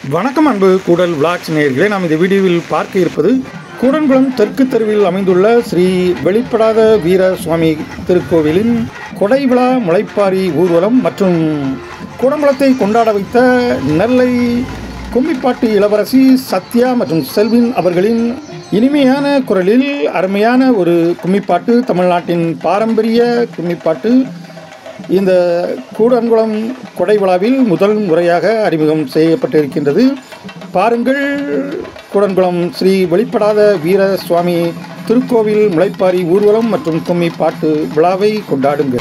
வணக்கம் அன்பு கூடல் விளாக்ஸ் நேயர்களே, நாம் இந்த வீடியோவில் பார்க்க இருப்பது கூடன்குளம் தெற்கு தெருவில் அமைந்துள்ள ஸ்ரீ வெளிப்படாத வீர சுவாமி திருக்கோவிலின் கொடை விழா முளைப்பாரி ஊர்வலம் மற்றும் கூடன்குளத்தை கொண்டாட வைத்த நெல்லை கும்மிப்பாட்டு இளவரசி சத்யா மற்றும் செல்வின் அவர்களின் இனிமையான குரலில் அருமையான ஒரு கும்மிப்பாட்டு, தமிழ்நாட்டின் பாரம்பரிய கும்மிப்பாட்டு இந்த கூடன்குளம் கொடை விழாவில் முதல் முறையாக அறிமுகம் செய்யப்பட்டிருக்கின்றது. பாருங்கள், கூடன்குளம் ஸ்ரீ வெளிப்படாத வீர சுவாமி திருக்கோவில் முளைப்பாரி ஊர்வலம் மற்றும் கும்மிப்பாட்டு விழாவை கொண்டாடுங்கள்.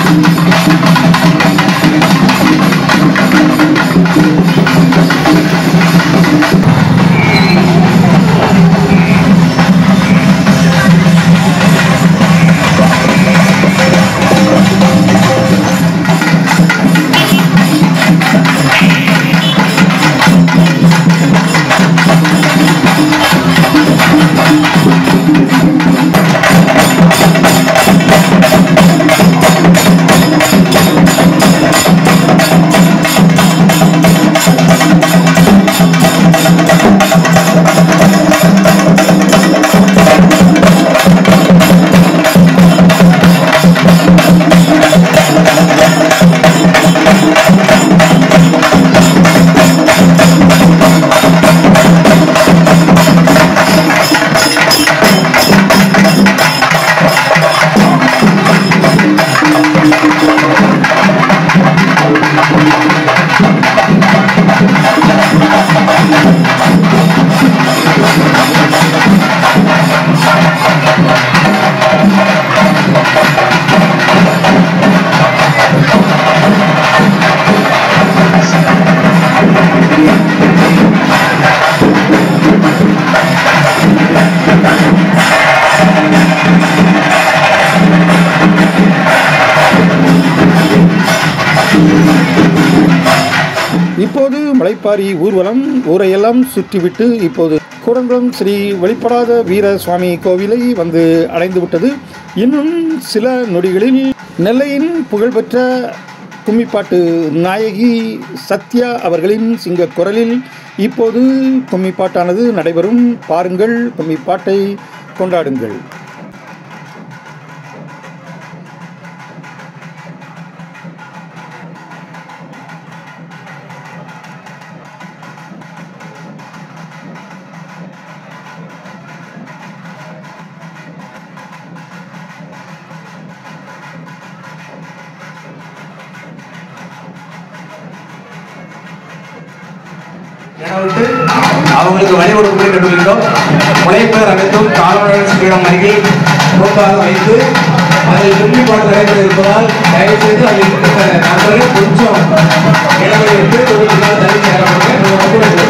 இப்போது முளைப்பாரி ஊர்வலம் ஊரையெல்லாம் சுற்றிவிட்டு இப்போது கூடன்குளம் ஸ்ரீ வெளிப்படாத வீர சுவாமி கோவிலை வந்து அடைந்துவிட்டது. இன்னும் சில நொடிகளில் நெல்லையின் புகழ்பெற்ற கும்மிப்பாட்டு நாயகி சத்யா அவர்களின் சிங்க குரலில் இப்போது கும்மிப்பாட்டானது நடைபெறும். பாருங்கள், கும்மிப்பாட்டை கொண்டாடுங்கள். அவங்களுக்கு வழி கொடுப்பதை கண்டுபிடித்தோம். முளைப்பேர் அனைத்தும் கால்நடை பீடம் அருகில் முன்பாக வைத்து அதில் கும்மிப்பாட்டு நடைபெற இருப்பதால் தயவு செய்து அதில் நண்பர்கள் கொஞ்சம் இடைவெளி எடுத்து தொழில் தனி சேரப்படுங்க.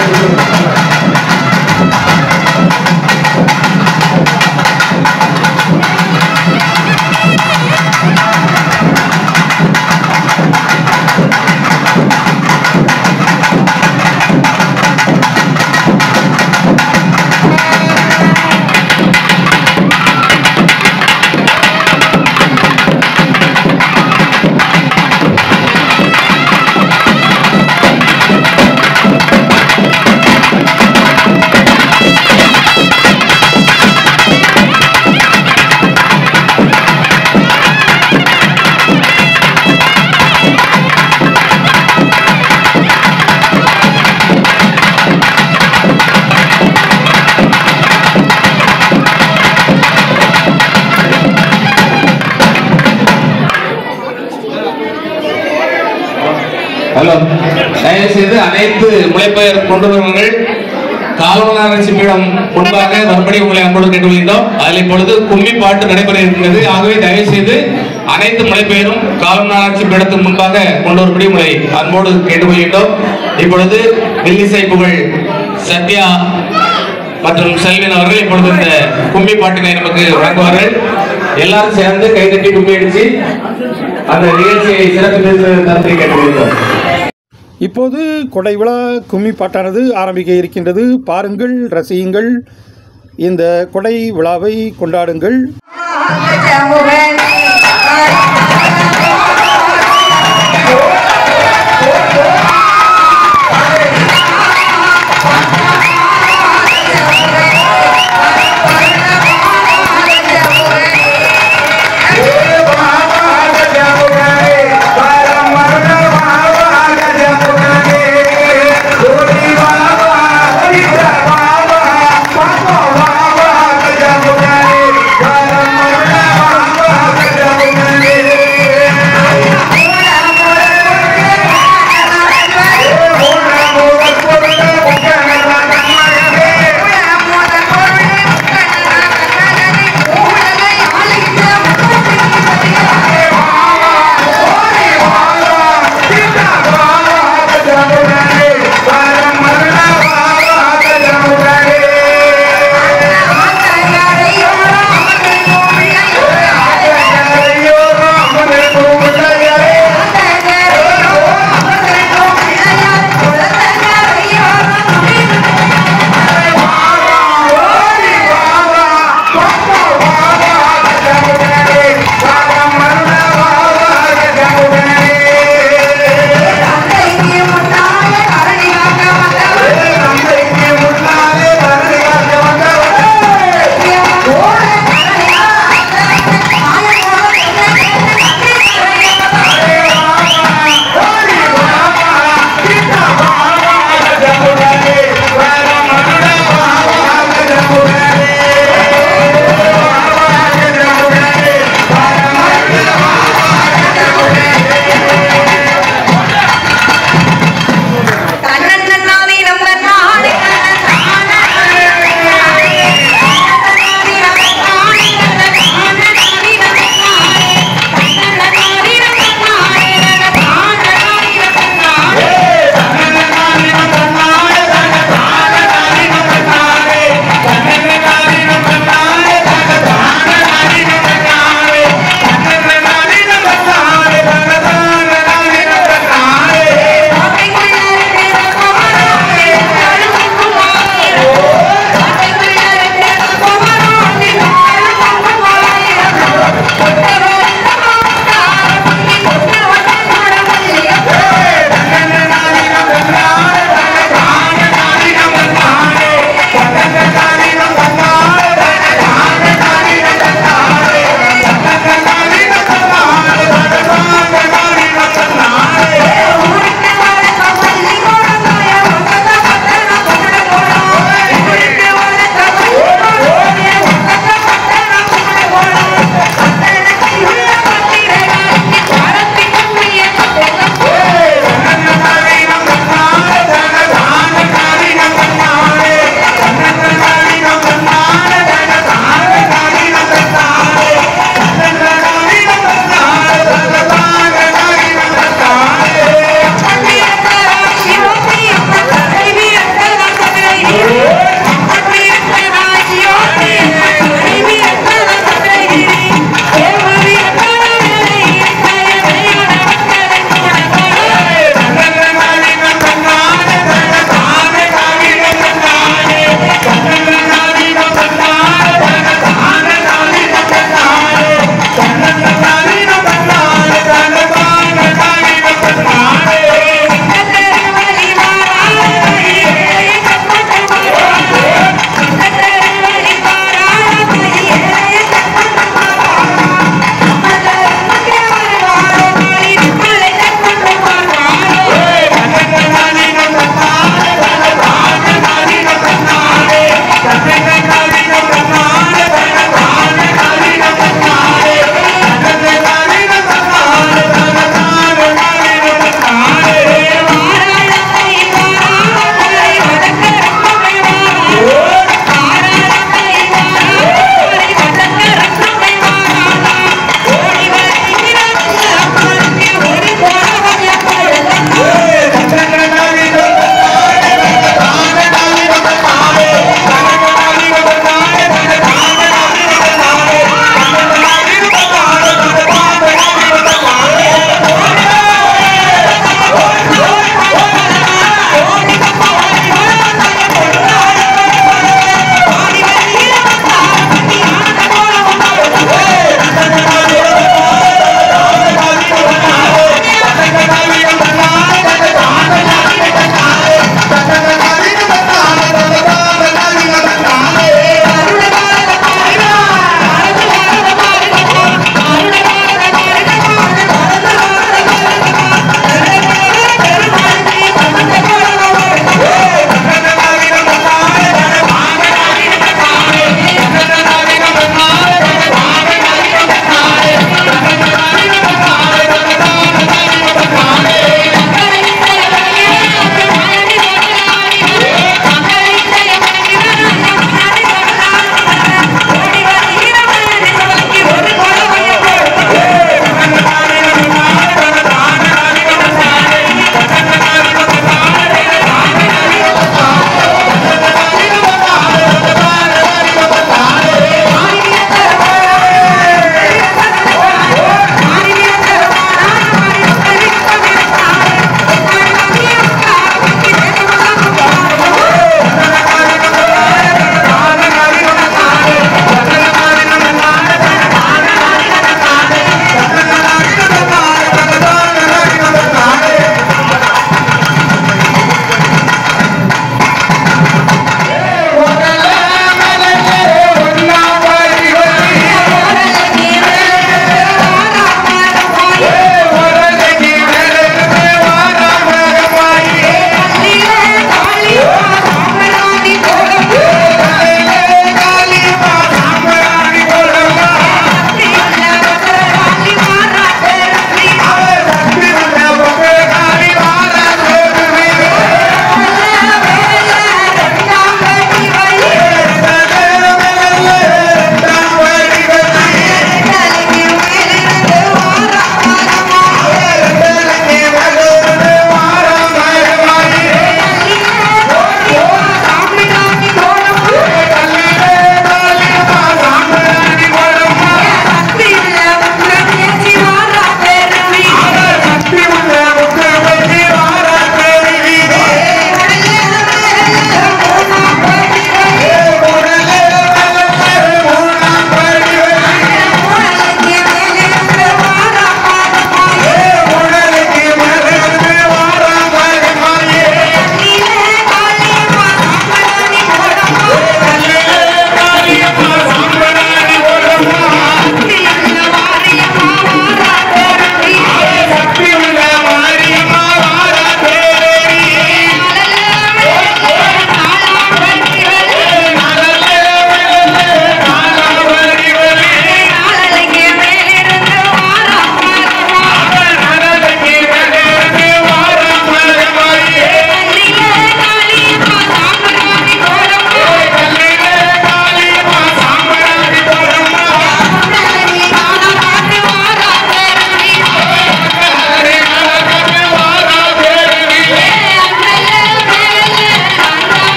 ஹலோ, தயவு செய்து அனைத்து முளைப்பெயர் கொண்டு வருவங்கள் கால்நடை பீடம் முன்பாக மறுபடியும் உங்களை அன்போடு கேட்டுக்கொள்கின்றோம். அதில் இப்பொழுது கும்மிப்பாட்டு நடைபெற இருக்கிறது. ஆகவே தயவு செய்து அனைத்து முளைப்பெயரும் கால்நடை பீடத்துக்கு முன்பாக கொண்டு வரும்படி உங்களை அன்போடு கேட்டுக்கொள்கின்றோம். இப்பொழுது வில்லிசை புகழ் சத்யா மற்றும் செல்வின் அவர்கள் இப்பொழுது இந்த கும்மிப்பாட்டினை நமக்கு வழங்குவார்கள். எல்லாரும் சேர்ந்து கைதட்டி கும்மி அடிச்சு அந்த நிகழ்ச்சியை சிறப்பு தரத்தை கேட்டுக்கொள்கிறோம். இப்போது கொடை விழா கும்மிப்பாட்டானது ஆரம்பிக்க இருக்கின்றது. பாருங்கள், ரசியுங்கள், இந்த கொடை விழாவை கொண்டாடுங்கள். Bukan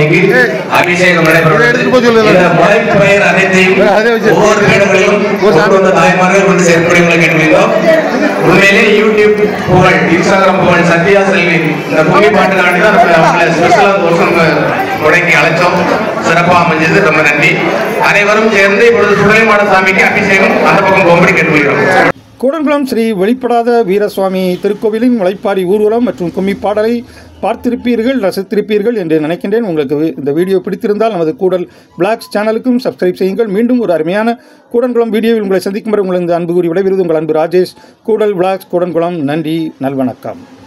சுவாமிக்கு அபிஷேகம் நடைபெறுகிறது. இந்த முளைப்பயிர் அனைத்தையும் ஒவ்வொரு வீடுகளிலும் ஒவ்வொரு தாய்மார்கள் கொண்டு சேர்ப்பதை உங்களை கேட்டுக்கொள்கிறோம். உண்மையிலே யூடியூப் புகழ், இன்ஸ்டாகிராம் புகழ் சத்யா செல்வி இந்த கும்மி பாட்டுக்காண்டி தான் அவங்களை ஸ்பெஷலா தோஷம் தொடங்கி அழைச்சோம். சிறப்பாக அமைஞ்சது. ரொம்ப நன்றி. அனைவரும் சேர்ந்து இப்பொழுது சுடலைமாட சாமிக்கு அபிஷேகம் அந்த பக்கம் போகும்படி கேட்டுக்கொள்கிறோம். கூடன்குளம் ஸ்ரீ வெளிப்படாத வீரசுவாமி திருக்கோவிலின் முளைப்பாரி ஊர்வலம் மற்றும் கும்மி பாடலை பார்த்திருப்பீர்கள், ரசித்திருப்பீர்கள் என்று நினைக்கின்றேன். உங்களுக்கு இந்த வீடியோ பிடித்திருந்தால் நமது கூடல் பிளாக்ஸ் சேனலுக்கும் சப்ஸ்கிரைப் செய்யுங்கள். மீண்டும் ஒரு அருமையான கூடன்குளம் வீடியோவில் உங்களை சந்திக்கும் வரை உங்களது அன்பு கூறி விடைபெறுவது உங்கள் அன்பு ராஜேஷ். கூடல் பிளாக்ஸ் கூடன்குளம். நன்றி, நல்வணக்கம்.